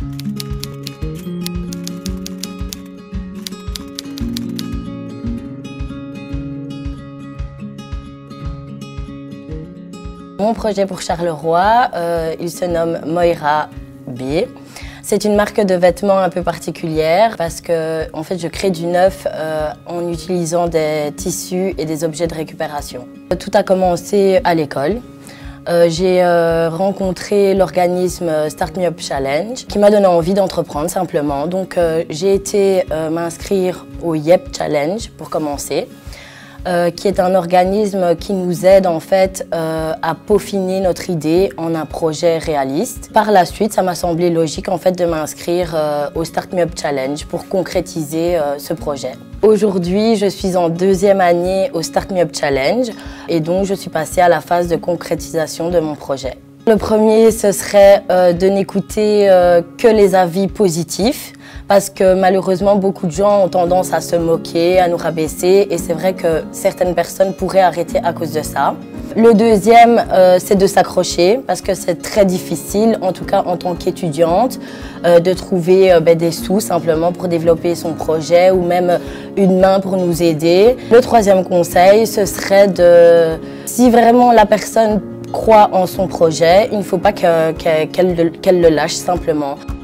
Mon projet pour Charleroi, il se nomme Moira B. C'est une marque de vêtements un peu particulière parce que en fait, je crée du neuf en utilisant des tissus et des objets de récupération. Tout a commencé à l'école. J'ai rencontré l'organisme Start Me Up Challenge qui m'a donné envie d'entreprendre simplement. Donc j'ai été m'inscrire au YEP Challenge pour commencer. Qui est un organisme qui nous aide en fait à peaufiner notre idée en un projet réaliste. Par la suite, ça m'a semblé logique en fait de m'inscrire au Start Me Up Challenge pour concrétiser ce projet. Aujourd'hui, je suis en deuxième année au Start Me Up Challenge et donc je suis passée à la phase de concrétisation de mon projet. Le premier, ce serait de n'écouter que les avis positifs parce que malheureusement, beaucoup de gens ont tendance à se moquer, à nous rabaisser et c'est vrai que certaines personnes pourraient arrêter à cause de ça. Le deuxième, c'est de s'accrocher parce que c'est très difficile, en tout cas en tant qu'étudiante, de trouver des sous simplement pour développer son projet ou même une main pour nous aider. Le troisième conseil, ce serait de, si vraiment la personne croit en son projet, il ne faut pas qu'elle le lâche simplement.